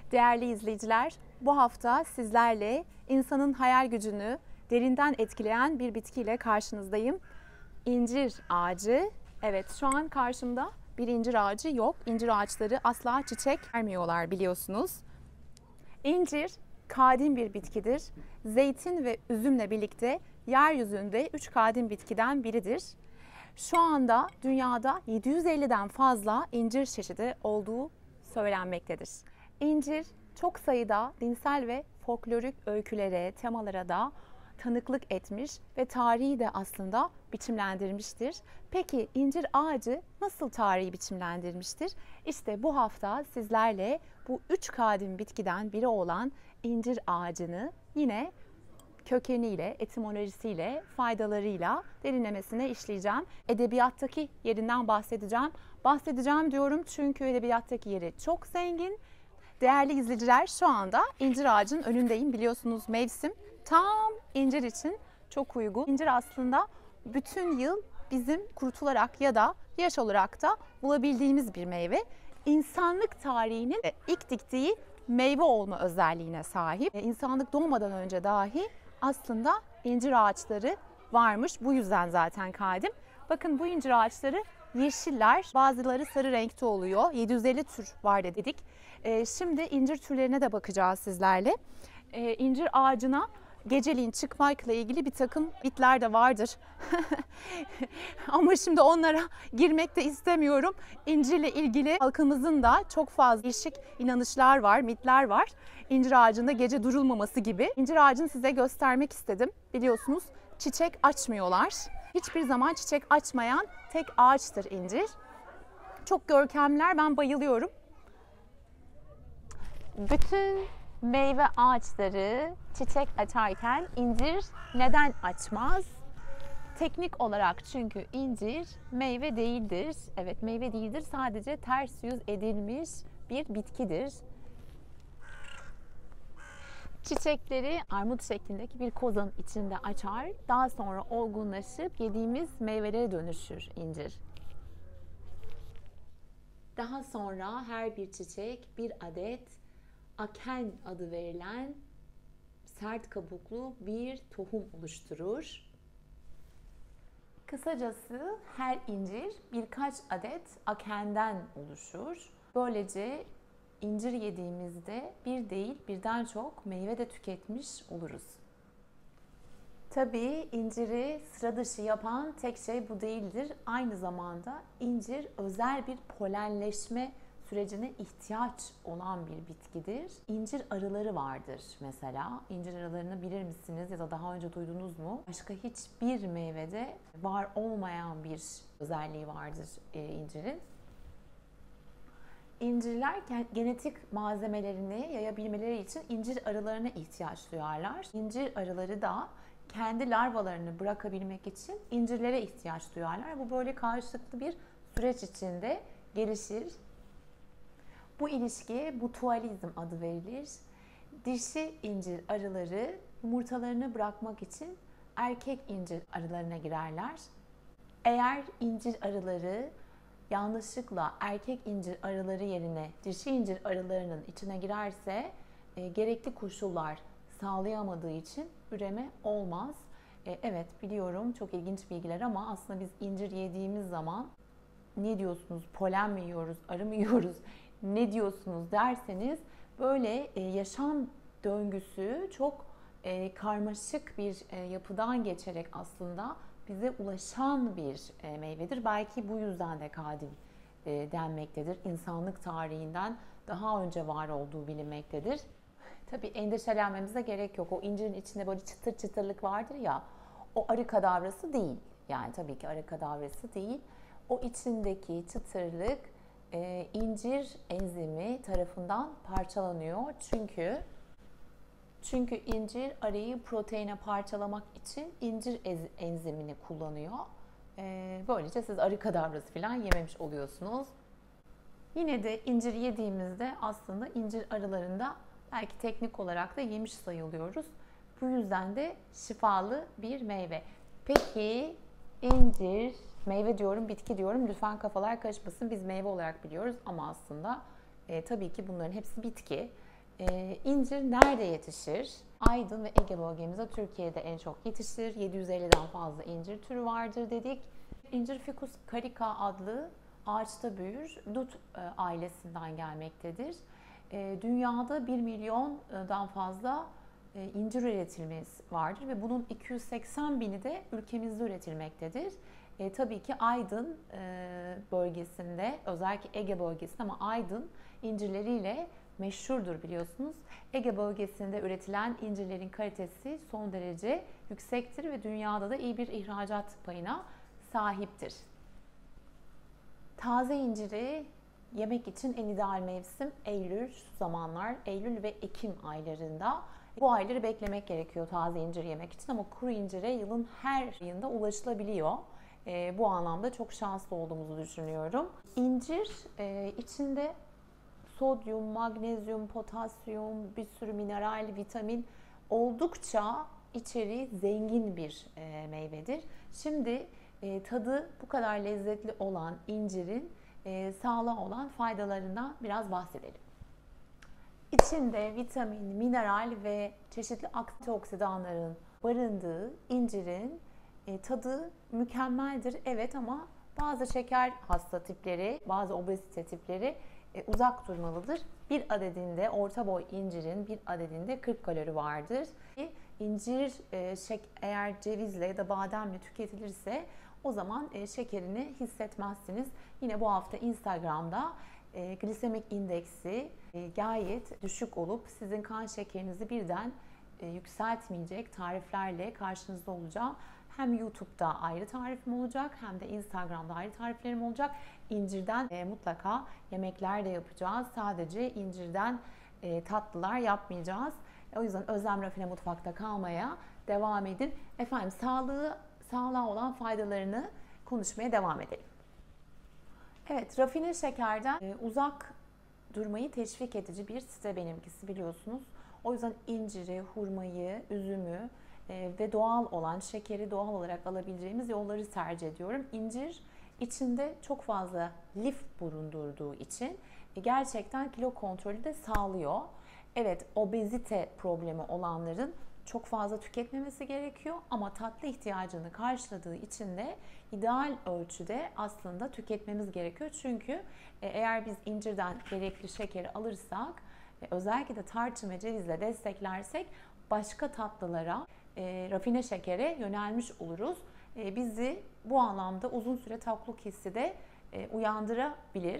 Değerli izleyiciler, bu hafta sizlerle insanın hayal gücünü derinden etkileyen bir bitkiyle karşınızdayım. İncir ağacı. Evet, şu an karşımda bir incir ağacı yok. İncir ağaçları asla çiçek vermiyorlar biliyorsunuz. İncir kadim bir bitkidir. Zeytin ve üzümle birlikte yeryüzünde 3 kadim bitkiden biridir. Şu anda dünyada 750'den fazla incir çeşidi olduğu söylenmektedir. İncir çok sayıda dinsel ve folklorik öykülere, temalara da tanıklık etmiş ve tarihi de aslında biçimlendirmiştir. Peki incir ağacı nasıl tarihi biçimlendirmiştir? İşte bu hafta sizlerle bu 3 kadim bitkiden biri olan incir ağacını yine kökeniyle, etimolojisiyle, faydalarıyla derinlemesine işleyeceğim. Edebiyattaki yerinden bahsedeceğim. Bahsedeceğim diyorum çünkü edebiyattaki yeri çok zengin. Değerli izleyiciler, şu anda incir ağacının önündeyim. Biliyorsunuz mevsim tam incir için çok uygun. İncir aslında bütün yıl bizim kurutularak ya da yaş olarak da bulabildiğimiz bir meyve. İnsanlık tarihinin ilk diktiği meyve olma özelliğine sahip. İnsanlık doğmadan önce dahi aslında incir ağaçları varmış. Bu yüzden zaten kadim. Bakın bu incir ağaçları yeşiller, bazıları sarı renkte oluyor. 750 tür var dedik. Şimdi incir türlerine de bakacağız sizlerle. İncir ağacına geceliğin çıkmakla ilgili bir takım mitler de vardır. Ama şimdi onlara girmek de istemiyorum. İncirle ilgili halkımızın da çok fazla değişik inanışlar var, mitler var. İncir ağacında gece durulmaması gibi. İncir ağacını size göstermek istedim. Biliyorsunuz çiçek açmıyorlar. Hiçbir zaman çiçek açmayan tek ağaçtır incir. Çok görkemler, ben bayılıyorum. Bütün meyve ağaçları çiçek açarken incir neden açmaz? Teknik olarak çünkü incir meyve değildir. Evet, meyve değildir. Sadece ters yüz edilmiş bir bitkidir. Çiçekleri armut şeklindeki bir kozanın içinde açar. Daha sonra olgunlaşıp yediğimiz meyvelere dönüşür incir. Daha sonra her bir çiçek bir adet aken adı verilen sert kabuklu bir tohum oluşturur. Kısacası her incir birkaç adet akenden oluşur. Böylece incir yediğimizde bir değil birden çok meyve de tüketmiş oluruz. Tabii inciri sıra dışı yapan tek şey bu değildir. Aynı zamanda incir özel bir polenleşme sürecine ihtiyaç olan bir bitkidir. İncir arıları vardır mesela. İncir arılarını bilir misiniz ya da daha önce duydunuz mu? Başka hiçbir meyvede var olmayan bir özelliği vardır incirin. İncirler genetik malzemelerini yayabilmeleri için incir arılarına ihtiyaç duyarlar. İncir arıları da kendi larvalarını bırakabilmek için incirlere ihtiyaç duyarlar. Bu böyle karşılıklı bir süreç içinde gelişir. Bu ilişkiye mutualizm adı verilir. Dişi incir arıları yumurtalarını bırakmak için erkek incir arılarına girerler. Eğer incir arıları yanlışlıkla erkek incir arıları yerine dişi incir arılarının içine girerse gerekli koşullar sağlayamadığı için üreme olmaz. Evet biliyorum, çok ilginç bilgiler ama aslında biz incir yediğimiz zaman ne diyorsunuz, polen mi yiyoruz, arı mı yiyoruz, ne diyorsunuz derseniz böyle yaşam döngüsü çok karmaşık bir yapıdan geçerek aslında bize ulaşan bir meyvedir. Belki bu yüzden de kadim denmektedir. İnsanlık tarihinden daha önce var olduğu bilinmektedir. Tabii endişelenmemize gerek yok. O incirin içinde böyle çıtır çıtırlık vardır ya, o arı kadavrası değil. Yani tabii ki arı kadavrası değil. O içindeki çıtırlık incir enzimi tarafından parçalanıyor. Çünkü incir arıyı proteine parçalamak için incir enzimini kullanıyor. Böylece siz arı kadavrası falan yememiş oluyorsunuz. Yine de incir yediğimizde aslında incir arılarında belki teknik olarak da yemiş sayılıyoruz. Bu yüzden de şifalı bir meyve. Peki incir, meyve diyorum, bitki diyorum. Lütfen kafalar karışmasın. Biz meyve olarak biliyoruz ama aslında tabii ki bunların hepsi bitki. İncir nerede yetişir? Aydın ve Ege bölgemizde Türkiye'de en çok yetişir. 750'den fazla incir türü vardır dedik. İncir Ficus carica adlı ağaçta büyür. Dut ailesinden gelmektedir. Dünyada 1 milyondan fazla incir üretimimiz vardır ve bunun 280 bini de ülkemizde üretilmektedir. Tabii ki Aydın bölgesinde, özellikle Ege bölgesinde ama Aydın incirleriyle meşhurdur biliyorsunuz. Ege bölgesinde üretilen incirlerin kalitesi son derece yüksektir ve dünyada da iyi bir ihracat payına sahiptir. Taze inciri yemek için en ideal mevsim Eylül zamanlar. Eylül ve Ekim aylarında. Bu ayları beklemek gerekiyor taze incir yemek için ama kuru incire yılın her ayında ulaşılabiliyor. Bu anlamda çok şanslı olduğumuzu düşünüyorum. İncir içinde sodyum, magnezyum, potasyum, bir sürü mineral, vitamin oldukça içeriği zengin bir meyvedir. Şimdi tadı bu kadar lezzetli olan incirin sağlığa olan faydalarından biraz bahsedelim. İçinde vitamin, mineral ve çeşitli antioksidanların barındığı incirin tadı mükemmeldir. Evet ama bazı şeker hasta tipleri, bazı obezite tipleri uzak durmalıdır. Bir adedinde orta boy incirin bir adedinde 40 kalori vardır. İncir eğer cevizle ya da bademle tüketilirse o zaman şekerini hissetmezsiniz. Yine bu hafta Instagram'da glisemik indeksi gayet düşük olup sizin kan şekerinizi birden yükseltmeyecek tariflerle karşınızda olacağım. Hem YouTube'da ayrı tarifim olacak hem de Instagram'da ayrı tariflerim olacak. İncirden mutlaka yemekler de yapacağız. Sadece incirden tatlılar yapmayacağız. O yüzden Özlem Rafine Mutfak'ta kalmaya devam edin. Efendim sağlığa olan faydalarını konuşmaya devam edelim. Evet, rafine şekerden uzak durmayı teşvik edici bir site benimkisi biliyorsunuz. O yüzden inciri, hurmayı, üzümü ve doğal olan şekeri doğal olarak alabileceğimiz yolları tercih ediyorum. İncir içinde çok fazla lif bulundurduğu için gerçekten kilo kontrolü de sağlıyor. Evet, obezite problemi olanların çok fazla tüketmemesi gerekiyor ama tatlı ihtiyacını karşıladığı için de ideal ölçüde aslında tüketmemiz gerekiyor. Çünkü eğer biz incirden gerekli şekeri alırsak, özellikle de tarçın ve cevizle desteklersek başka tatlılara, rafine şekere yönelmiş oluruz. Bizi bu anlamda uzun süre tokluk hissi de uyandırabilir.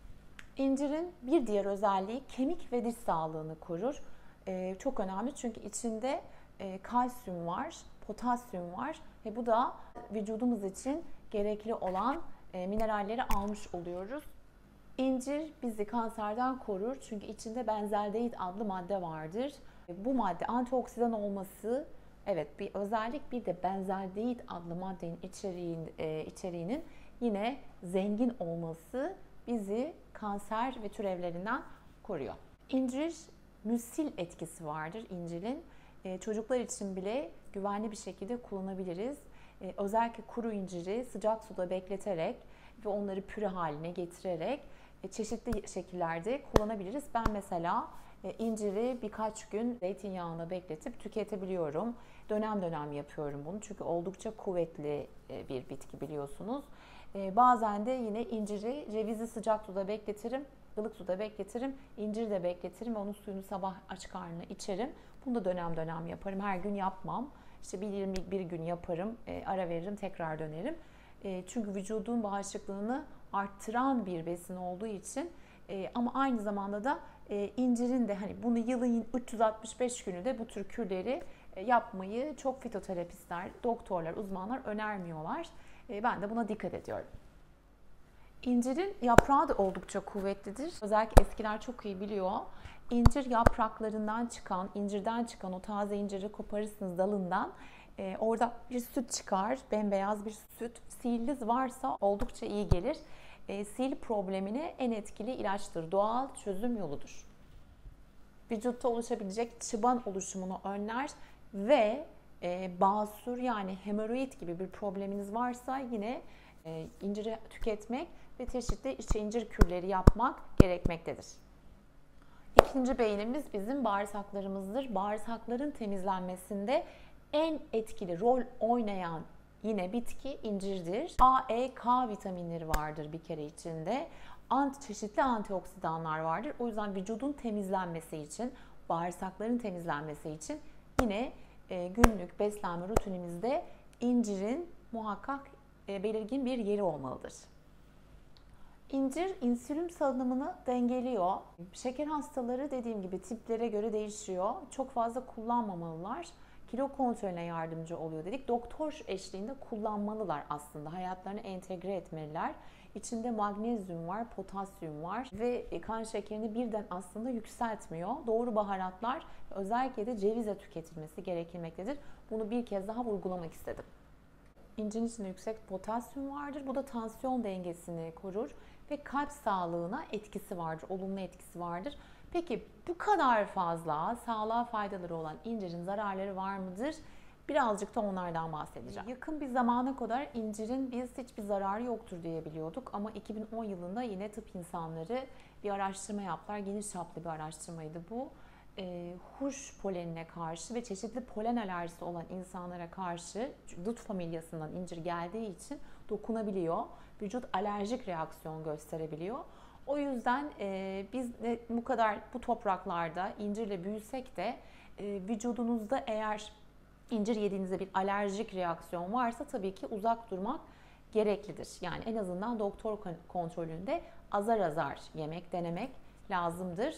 İncirin bir diğer özelliği kemik ve diş sağlığını korur. Çok önemli çünkü içinde kalsiyum var, potasyum var ve bu da vücudumuz için gerekli olan mineralleri almış oluyoruz. İncir bizi kanserden korur çünkü içinde benzaldehit adlı madde vardır. Bu madde antioksidan olması, evet bir özellik, bir de benzaldehit adlı maddenin içeriğinin yine zengin olması bizi kanser ve türevlerinden koruyor. İncir müsil etkisi vardır incirin. Çocuklar için bile güvenli bir şekilde kullanabiliriz. Özellikle kuru inciri sıcak suda bekleterek ve onları püre haline getirerek çeşitli şekillerde kullanabiliriz. Ben mesela inciri birkaç gün zeytinyağında bekletip tüketebiliyorum. Dönem dönem yapıyorum bunu çünkü oldukça kuvvetli bir bitki biliyorsunuz. Bazen de yine inciri cevizi sıcak suda bekletirim, ılık suda bekletirim, inciri de bekletirim ve onun suyunu sabah aç karnına içerim. Bunu da dönem dönem yaparım. Her gün yapmam. İşte bir gün yaparım, ara veririm, tekrar dönerim. Çünkü vücudun bağışıklığını arttıran bir besin olduğu için ama aynı zamanda da incirin de hani bunu yılın 365 günü de bu tür kürleri yapmayı çok fitoterapistler, doktorlar, uzmanlar önermiyorlar. Ben de buna dikkat ediyorum. İncirin yaprağı da oldukça kuvvetlidir. Özellikle eskiler çok iyi biliyor. İncir yapraklarından çıkan, incirden çıkan o taze inciri koparırsınız dalından. Orada bir süt çıkar, bembeyaz bir süt. Sihirli varsa oldukça iyi gelir. Sil problemine en etkili ilaçtır. Doğal çözüm yoludur. Vücutta oluşabilecek çıban oluşumunu önler ve basur yani hemoroid gibi bir probleminiz varsa yine inciri tüketmek ve çeşitli incir kürleri yapmak gerekmektedir. İkinci beynimiz bizim bağırsaklarımızdır. Bağırsakların temizlenmesinde en etkili rol oynayan yine bitki incirdir. A, E, K vitaminleri vardır bir kere içinde. Çeşitli antioksidanlar vardır. O yüzden vücudun temizlenmesi için, bağırsakların temizlenmesi için yine günlük beslenme rutinimizde incirin muhakkak belirgin bir yeri olmalıdır. İncir insülin salınımını dengeliyor. Şeker hastaları dediğim gibi tiplere göre değişiyor. Çok fazla kullanmamalılar. Kilo kontrolüne yardımcı oluyor dedik. Doktor eşliğinde kullanmalılar aslında. Hayatlarına entegre etmeliler. İçinde magnezyum var, potasyum var ve kan şekerini birden aslında yükseltmiyor. Doğru baharatlar, özellikle de cevizle tüketilmesi gerekmektedir. Bunu bir kez daha vurgulamak istedim. İncirin içinde yüksek potasyum vardır. Bu da tansiyon dengesini korur ve kalp sağlığına etkisi vardır, olumlu etkisi vardır. Peki bu kadar fazla sağlığa faydaları olan incirin zararları var mıdır? Birazcık da onlardan bahsedeceğim. Yakın bir zamana kadar incirin biz hiçbir zararı yoktur diye biliyorduk ama 2010 yılında yine tıp insanları bir araştırma yaptılar. Geniş çaplı bir araştırmaydı bu. Huş polenine karşı ve çeşitli polen alerjisi olan insanlara karşı, dut familyasından incir geldiği için dokunabiliyor. Vücut alerjik reaksiyon gösterebiliyor. O yüzden biz bu kadar bu topraklarda incirle büyüsek de vücudunuzda eğer incir yediğinizde bir alerjik reaksiyon varsa tabii ki uzak durmak gereklidir. Yani en azından doktor kontrolünde azar azar yemek denemek lazımdır.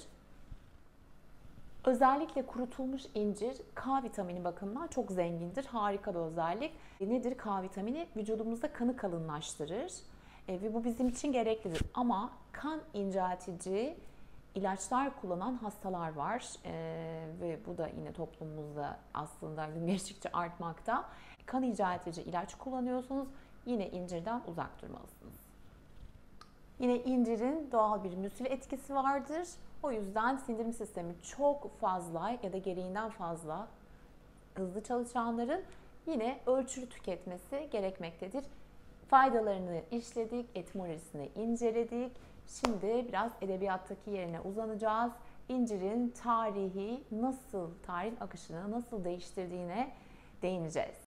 Özellikle kurutulmuş incir K vitamini bakımından çok zengindir. Harika bir özellik. Nedir K vitamini? Vücudumuzda kanı kalınlaştırır. Ve bu bizim için gereklidir. Ama kan inceltici ilaçlar kullanan hastalar var. Ve bu da yine toplumumuzda aslında gün geçtikçe artmakta. Kan inceltici ilaç kullanıyorsunuz. Yine incirden uzak durmalısınız. Yine incirin doğal bir müsli etkisi vardır. O yüzden sindirim sistemi çok fazla ya da gereğinden fazla hızlı çalışanların yine ölçülü tüketmesi gerekmektedir. Faydalarını işledik, etimolojisini inceledik. Şimdi biraz edebiyattaki yerine uzanacağız. İncirin tarihin akışını nasıl değiştirdiğine değineceğiz.